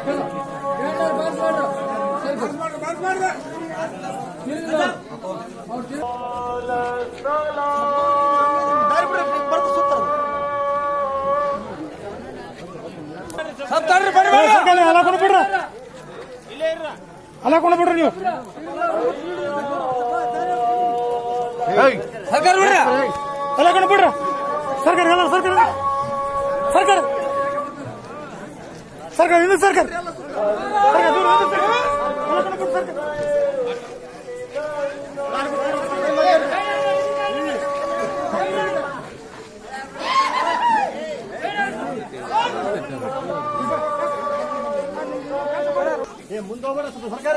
ಅಲ್ಲ ಕೊಂಡು ಬಿಡ್ರಿ ನೀವು ಸರ್ಕಾರ ಬಿಡ್ರಿ ಅಲ್ಲ ಕೊಂಡು ಬಿಡ್ರಿ ಸರ್ಕಾರ ಸರ್ಕಾರ ಸರ್ಕಾರ ಸರ್ಕಾರ ಇನ್ನು ಸರ್ಕಾರ ಮುಂದೆ ಹೋಗೋಣ ಸರ್ಕಾರ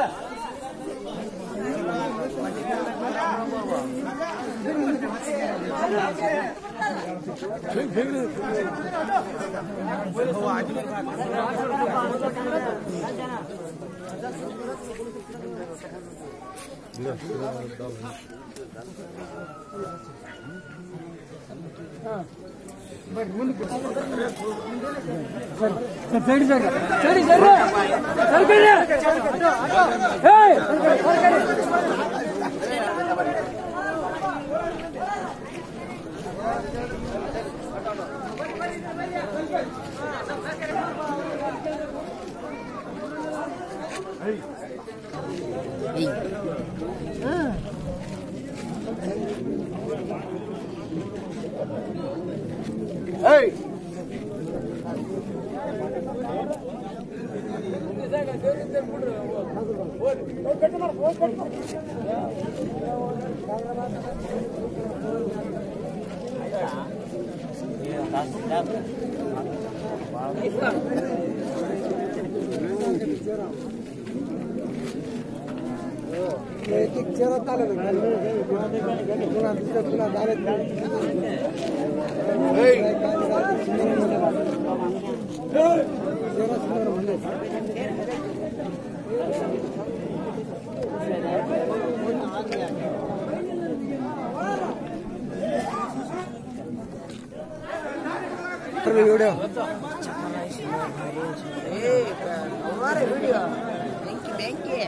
Hey! वीडियो हमारे वीडियो बेंकी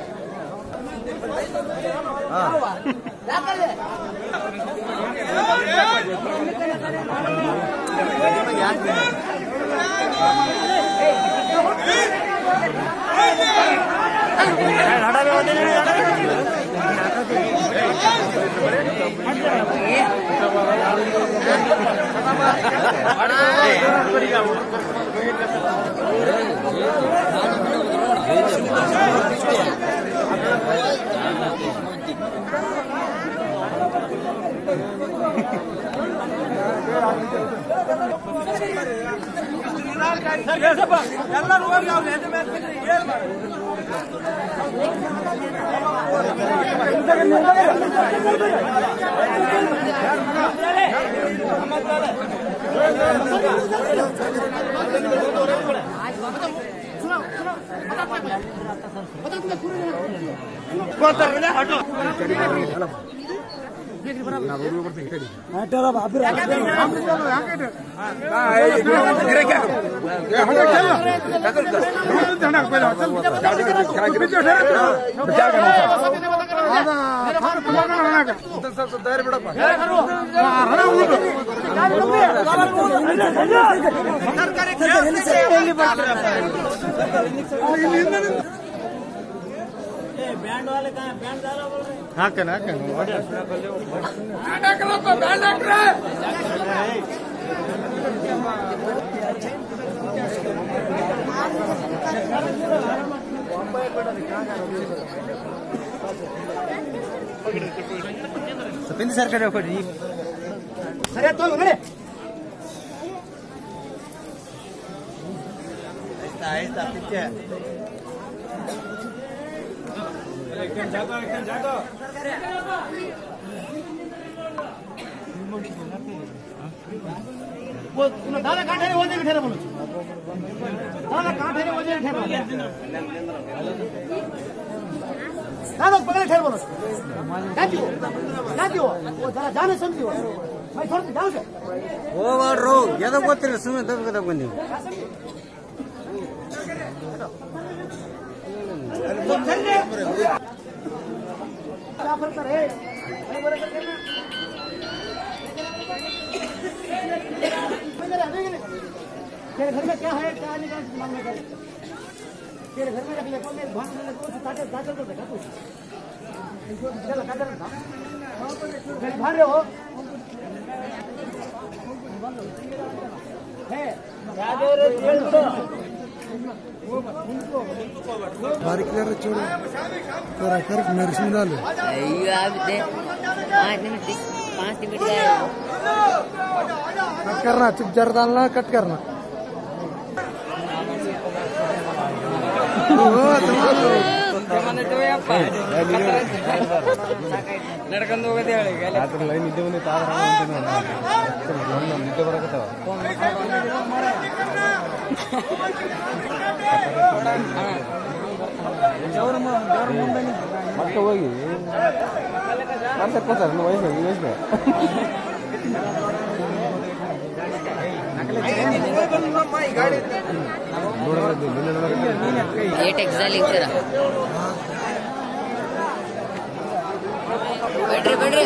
बैंड वाले कहाँ बैंड डाला बोल रहे हैं हाँ कहना सपिंद सरकार सर तो आहिस्ता पीछे जागो वो दादा काठे वजन ठेरा बोलो दादा काठे वजन ठेरा दादा पकड़े ठेरा बोलो जाती हो वो जरा जाने समझी हो मैं थोड़ा जाओ से वो रो ये तो गोत्र सुने तब कदा बनी तेरे घर में क्या है, क्या नहीं मांगने का? तेरे घर में रख ले, मेरे भाग में कुछ ताकत ताकत तो देखा कुछ चल कादर था मेरे भाग रहे हो है यादव रे तेल तो बारीक कर छोड़ो करा कर नरसिंह डालो अయ్యో आते 5 मिनट गए कट करना चुप जर डालना कट करना ನಡ್ಕೊಂಡು ಹೋಗೋದೇ ಹೇಳಿ ನಿದ್ದೆ ಬಂದಿತ್ತು ನಿದ್ದೆ ಬರಕತ್ತಾವ ಮತ್ತೆ ಹೋಗಿ ಮಾಡ್ಸಕ್ ಕೊಡ್ತಾರೆ ವಯಸ್ಸಿಗೆ बैठ रहे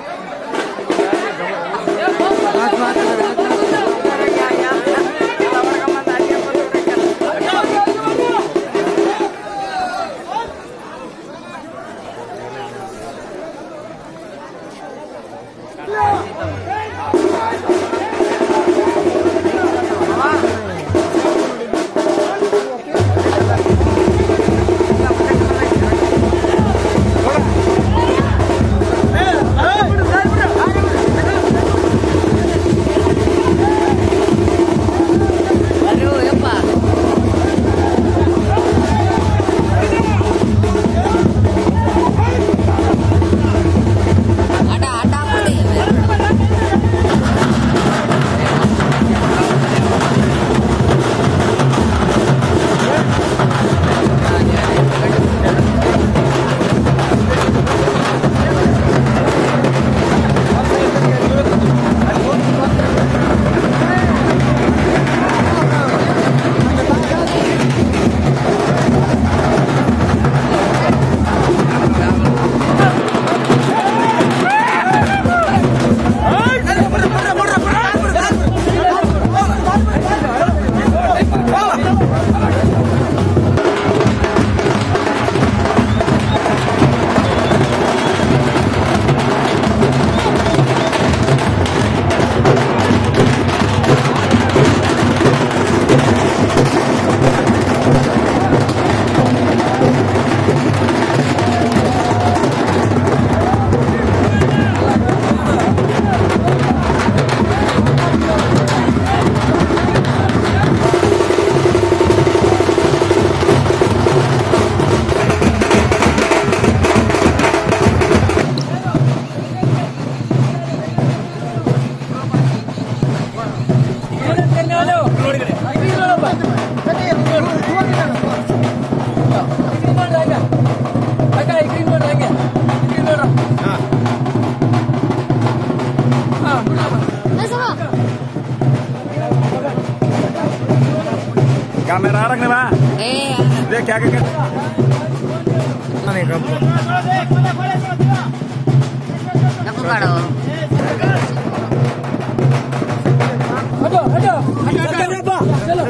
कैमरा रखने बा देख क्या क्या नहीं कब हटो हटो चलो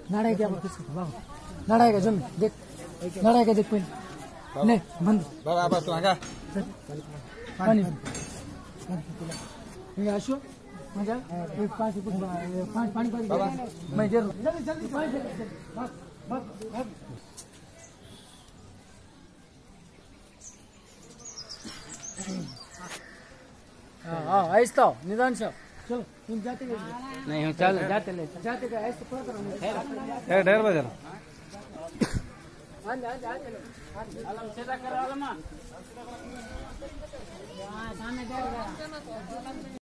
नाड़ा क्या बाबा नाड़ा का जम देख नाड़ा का देख पहले नहीं बंद बाबा बस लगा पानी ये आशु मजा एक पांच पानी बाबा मैं जरूर जल्दी जल्दी पानी बस बस हाँ ऐसा निदान से चलो तुम जाते नहीं हम चल जाते का ऐसे पकड़ करो डेढ़ बजे अलम सीधा करो अलम सामने